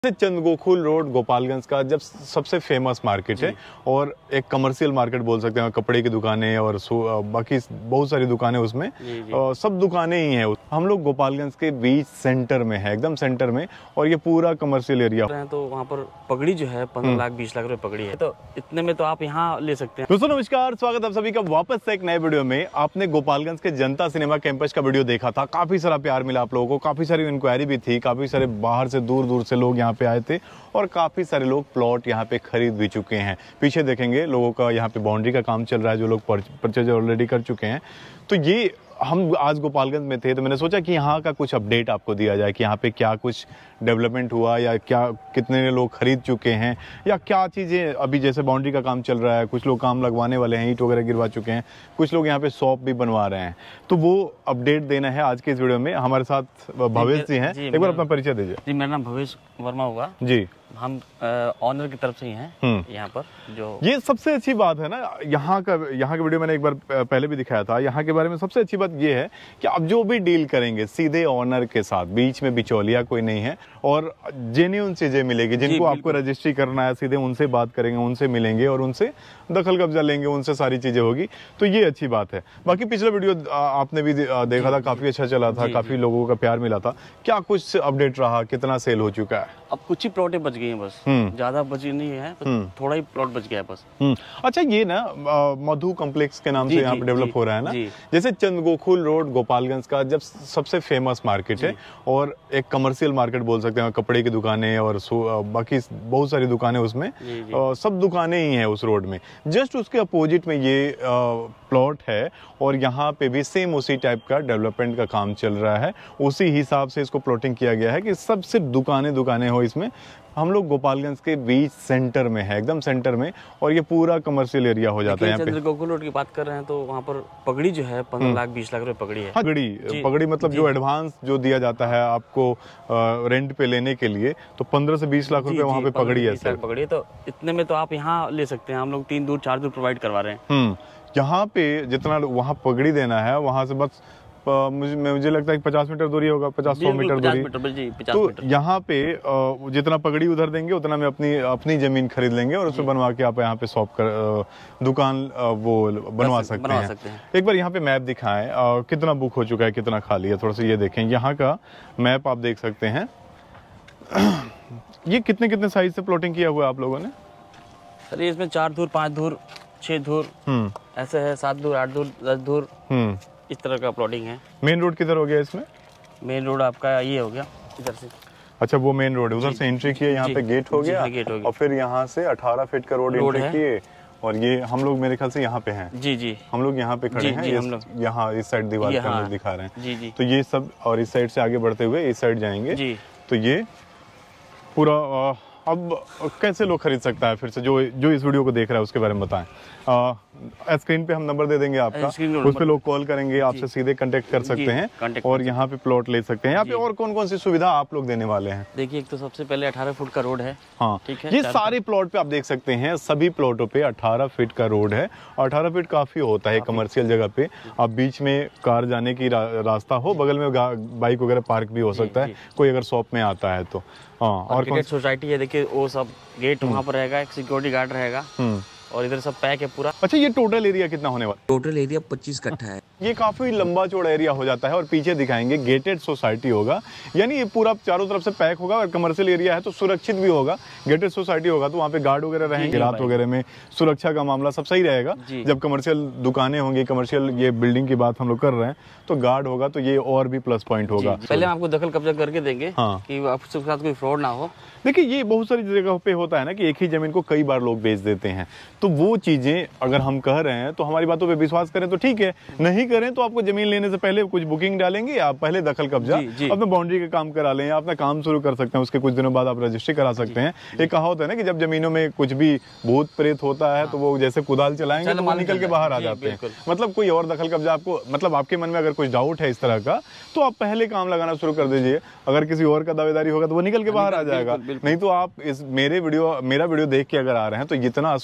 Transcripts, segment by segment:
चंदगोखुल road Gopalganj का जब सबसे फेमस मार्केट है और एक कमर्शियल मार्केट बोल सकते हैं। कपड़े की दुकानें और बाकी बहुत सारी दुकानें उसमें सब दुकानें ही हैं। हम लोग गोपालगंज के बीच सेंटर में है, एकदम सेंटर में, और ये पूरा कमर्शियल एरिया है। तो वहाँ पर पगड़ी जो है 15 लाख 20 लाख रुपए पगड़ी है, तो इतने में तो आप यहाँ ले सकते हैं। दोस्तों नमस्कार, स्वागत आप सभी का वापस से एक नए वीडियो में। आपने गोपालगंज के जनता सिनेमा कैंपस का वीडियो देखा था, काफी सारा प्यार मिला आप लोगों को, काफी सारी इंक्वायरी भी थी, काफी सारे बाहर से दूर दूर से लोग यहाँ पे आए थे और काफी सारे लोग प्लॉट यहाँ पे खरीद भी चुके हैं। पीछे देखेंगे लोगों का यहाँ पे बाउंड्री का काम चल रहा है, जो लोग परचेज ऑलरेडी कर चुके हैं। तो ये हम आज गोपालगंज में थे तो मैंने सोचा कि यहाँ का कुछ अपडेट आपको दिया जाए कि यहाँ पे क्या कुछ डेवलपमेंट हुआ या क्या कितने लोग खरीद चुके हैं या क्या चीज़ें अभी, जैसे बाउंड्री का काम चल रहा है, कुछ लोग काम लगवाने वाले हैं, ईंट वगैरह गिरवा चुके हैं, कुछ लोग यहाँ पे शॉप भी बनवा रहे हैं। तो वो अपडेट देना है आज के इस वीडियो में। हमारे साथ भवेश जी हैं, एक बार अपना परिचय दीजिए। जी, मेरा नाम भवेश वर्मा होगा जी। हम ऑनर की तरफ से ही हैं यहाँ पर। जो ये सबसे अच्छी बात है ना, यहाँ का वीडियो मैंने एक बार पहले भी दिखाया था। यहाँ के बारे में सबसे अच्छी बात ये है कि आप जो भी डील करेंगे सीधे ऑनर के साथ, बीच में बिचौलिया कोई नहीं है और जेन्युइन चीजें मिलेगी। जिनको आपको रजिस्ट्री करना है सीधे उनसे बात करेंगे, उनसे मिलेंगे और उनसे दखल कब्जा लेंगे, उनसे सारी चीजें होगी। तो ये अच्छी बात है। बाकी पिछला वीडियो आपने भी देखा था, काफी अच्छा चला था, काफी लोगों का प्यार मिला था। क्या कुछ अपडेट रहा, कितना सेल हो चुका है? अब कुछ ही प्लॉटें बच गई हैं बस, ज्यादा बची नहीं है, थोड़ा ही प्लॉट बच गया है बस। अच्छा, ये ना मधु कॉम्प्लेक्स के नाम से यहाँ पे डेवलप हो रहा है ना। जैसे चंदगोखुल रोड गोपालगंज का जब सबसे फेमस मार्केट है और एक कमर्शियल मार्केट बोल सकते हैं। कपड़े की दुकानें और बाकी बहुत सारी दुकानें उसमें सब दुकानें ही हैं उस रोड में। जस्ट उसके अपोजिट में ये प्लॉट है और यहाँ पे भी सेम उसी टाइप का डेवलपमेंट का काम चल रहा है। उसी हिसाब से इसको प्लॉटिंग किया गया है कि सब सिर्फ दुकानें हो इसमें। हम लोग गोपालगंज के बीच सेंटर में है, एकदम सेंटर में, और ये पूरा कमर्शियल एरिया हो जाता है। यहाँ पे चंदगोखुल रोड की बात कर रहे हैं तो वहाँ पर पगड़ी जो है 15 लाख 20 लाख रुपए पगड़ी है। पगड़ी मतलब जो एडवांस जो दिया जाता है आपको रेंट पे लेने के लिए, तो 15 से 20 लाख रुपए वहाँ पे पगड़ी है सर। पगड़ी है, तो इतने में तो आप यहाँ ले सकते हैं। हम लोग 3 दूर 4 दूर प्रोवाइड करवा रहे हैं। यहाँ पे जितना वहाँ पगड़ी देना है, वहाँ से बस मुझे लगता है कि 50 मीटर दूरी होगा, 50-100 मीटर दूरी। तो यहाँ पे जितना पगड़ी उधर देंगे उतना में अपनी जमीन खरीद लेंगे और उसमें बनवा के आप यहाँ पे शॉप कर दुकान वो बनवा सकते हैं। एक बार यहाँ पे मैप दिखाएं, कितना बुक हो चुका है, कितना खाली है, थोड़ा सा ये देखें। यहाँ का मैप आप देख सकते हैं। ये कितने साइज से प्लॉटिंग किया हुआ है आप लोगों ने? सर इसमें 4 धूर 5 धूर 6 धूर ऐसे है, 7 धूर 8 धूर 10 धूर इस तरह का प्लॉटिंग है। मेन रोड किधर हो गया इसमें? मेन रोड आपका ये हो गया इधर से। अच्छा, वो मेन रोड है, उधर से एंट्री किए, यहाँ पे गेट हो गया और फिर यहाँ से 18 फीट का रोड एंट्री किए और ये हम लोग मेरे ख्याल से यहाँ पे हैं। जी हम लोग यहाँ पे खड़े हैं। यहाँ इस साइड दीवार पे हम लोग दिखा रहे हैं। जी तो ये सब, और इस साइड से आगे बढ़ते हुए इस साइड जाएंगे। तो ये पूरा अब कैसे लोग खरीद सकता है? फिर से जो इस वीडियो को देख रहा है उसके बारे में बताएं। स्क्रीन पे हम नंबर दे देंगे आपका, उस पे लोग कॉल करेंगे, आपसे सीधे कांटेक्ट कर सकते हैं और यहाँ पे प्लॉट ले सकते हैं। यहाँ पे और कौन सी सुविधा आप लोग देने वाले हैं? देखिए, एक तो सबसे पहले 18 फुट का रोड है। हाँ, ठीक है। ये सारे प्लॉट पे आप देख सकते हैं, सभी प्लॉटों पे 18 फीट का रोड है। 18 फीट काफी होता है कमर्शियल जगह पे। आप बीच में कार जाने की रास्ता हो, बगल में बाइक वगैरह पार्क भी हो सकता है, कोई अगर शॉप में आता है तो। और सोसाइटी है, देखिए वो सब गेट वहाँ पर रहेगा, एक सिक्योरिटी गार्ड रहेगा और इधर सब पैक है पूरा। अच्छा, ये टोटल एरिया कितना होने वाला? टोटल एरिया 25 कट्ठा है। ये काफी लंबा चौड़ा एरिया हो जाता है और पीछे दिखाएंगे गेटेड सोसाइटी होगा, यानी ये पूरा चारों तरफ से पैक होगा और कमर्शियल एरिया है तो सुरक्षित भी होगा। गेटेड सोसाइटी होगा तो वहाँ पे गार्ड वगैरह रहेंगे, रात वगैरह में सुरक्षा का मामला सब सही रहेगा। जब कमर्शियल दुकानें होंगी, कमर्शियल ये बिल्डिंग की बात हम लोग कर रहे हैं, तो गार्ड होगा तो ये और भी प्लस पॉइंट होगा। पहले हम आपको दखल कब्जा करके देंगे कि आपके साथ कोई फ्रॉड ना हो। देखिए, ये बहुत सारी जगह पे होता है ना कि एक ही जमीन को कई बार लोग बेच देते हैं, तो वो चीजें अगर हम कह रहे हैं तो हमारी बातों पे विश्वास करें तो ठीक है, नहीं करें तो आपको जमीन लेने से पहले कुछ बुकिंग डालेंगे, आप पहले दखल कब्जा अपने बाउंड्री का काम करा लें, अपना काम शुरू कर सकते हैं, उसके कुछ दिनों बाद आप रजिस्ट्री करा सकते हैं। एक कहावत है ना कि जब जमीनों में कुछ भी भूत प्रेत होता है तो वो जैसे कुदाल चलाएंगे तो वो निकल के बाहर आ जाते हैं। मतलब कोई और दखल कब्जा आपको, मतलब आपके मन में अगर कुछ डाउट है इस तरह का, तो आप पहले काम लगाना शुरू कर दीजिए। अगर किसी और का दावेदारी होगा तो वो निकल के बाहर आ जाएगा। नहीं तो आप मेरा वीडियो देख के अगर आ रहे हैं तो इतना आश्वस्त कीजिए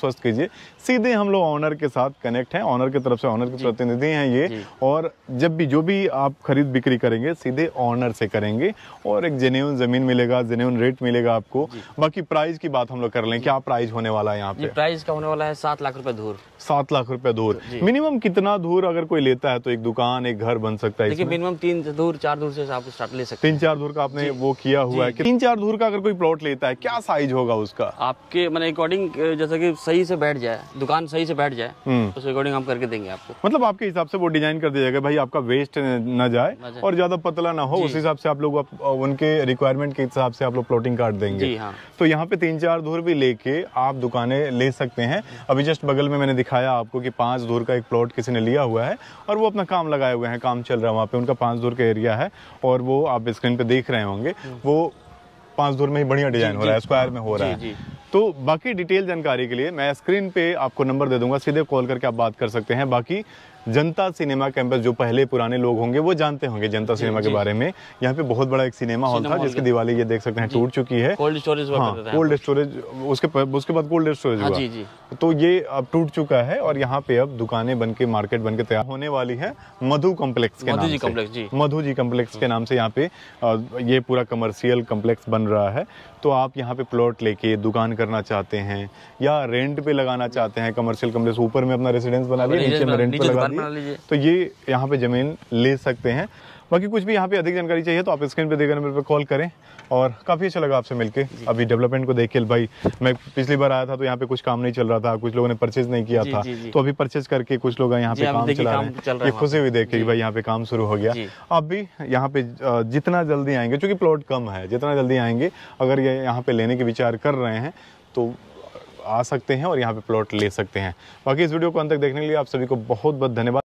से सीधे हम लोग ऑनर के साथ कनेक्ट हैं, ऑनर की तरफ से ऑनर के प्रतिनिधि हैं ये, और जब भी जो भी आप खरीद बिक्री करेंगे सीधे ऑनर से करेंगे और एक जेन्युइन जमीन मिलेगा, जेन्युइन रेट मिलेगा आपको। बाकी प्राइस की बात हम लोग कर लें, क्या प्राइस होने वाला है यहाँ पे? प्राइस का होने वाला है 7 लाख रुपए धूर। 7 लाख रुपए धूर। मिनिमम कितना धूर अगर कोई लेता है तो एक दुकान, एक घर बन सकता है? देखिए मिनिमम 3 धूर 4 धूर से आप स्टार्ट ले सकते हैं। 3-4 धूर का आपने वो किया हुआ है। 3-4 धूर का अगर कोई प्लॉट लेता है क्या साइज होगा उसका? आपके मैंने अकॉर्डिंग जैसा कि सही से बैठ जाए, दुकान सही से बैठ जाए, उस अकॉर्डिंग हम करके देंगे आपको। मतलब आपके हिसाब से वो डिजाइन कर दिया जाएगा भाई, आपका वेस्ट न जाए और ज्यादा पतला ना हो, उस हिसाब से आप लोग उनके रिक्वायरमेंट के हिसाब से आप लोग प्लॉटिंग काट देंगे। हाँ। तो यहाँ पे 3-4 धूर भी लेके आप दुकानें ले सकते हैं। अभी जस्ट बगल में मैंने दिखाया आपको कि 5 धूर का एक प्लॉट किसी ने लिया हुआ है और वो अपना काम लगाए हुए हैं, काम चल रहा है वहाँ पे, उनका 5 धूर का एरिया है और वो आप स्क्रीन पे देख रहे होंगे, वो 5 धूर में ही बढ़िया डिजाइन हो रहा है, स्क्वायर में हो रहा है। तो बाकी डिटेल जानकारी के लिए मैं स्क्रीन पे आपको नंबर दे दूंगा, सीधे कॉल करके आप बात कर सकते हैं। बाकी जनता सिनेमा कैंपस, जो पहले पुराने लोग होंगे वो जानते होंगे जनता सिनेमा के बारे में। यहाँ पे बहुत बड़ा एक सिनेमा हॉल था जिसकी दिवाली ये देख सकते हैं टूट चुकी है। कोल्ड स्टोरेज हुआ करता था। कोल्ड स्टोरेज, उसके बाद कोल्ड स्टोरेज हुआ, तो ये अब टूट चुका है और यहाँ पे अब दुकानें बनके, मार्केट बनके तैयार होने वाली है मधु कॉम्प्लेक्स के नाम से। मधु जी कॉम्प्लेक्स के नाम से यहाँ पे ये पूरा कमर्शियल कॉम्प्लेक्स बन रहा है। तो आप यहाँ पे प्लॉट लेके दुकान करना चाहते हैं या रेंट पे लगाना चाहते हैं, कमर्शियल कॉम्प्लेक्स ऊपर में अपना रेसिडेंस बना लिया, नीचे में रेंट पे लगा दिया, तो ये यहाँ पे जमीन ले सकते हैं। बाकी कुछ भी यहाँ पे अधिक जानकारी चाहिए तो आप स्क्रीन पे दिए गए नंबर पे कॉल करें। और काफ़ी अच्छा लगा आपसे मिलके। अभी डेवलपमेंट को देख के भाई, मैं पिछली बार आया था तो यहाँ पे कुछ काम नहीं चल रहा था, कुछ लोगों ने परचेज नहीं किया था, तो अभी परचेज करके कुछ लोग यहाँ पे काम चला रहे हैं। ये खुशी हुई देख के भाई यहाँ पे काम शुरू हो गया। आप भी यहाँ पे जितना जल्दी आएंगे, क्योंकि प्लॉट कम है, जितना जल्दी आएंगे, अगर ये यहाँ पे लेने के विचार कर रहे हैं तो आ सकते हैं और यहाँ पे प्लॉट ले सकते हैं। बाकी इस वीडियो को अंत तक देखने के लिए आप सभी को बहुत बहुत धन्यवाद।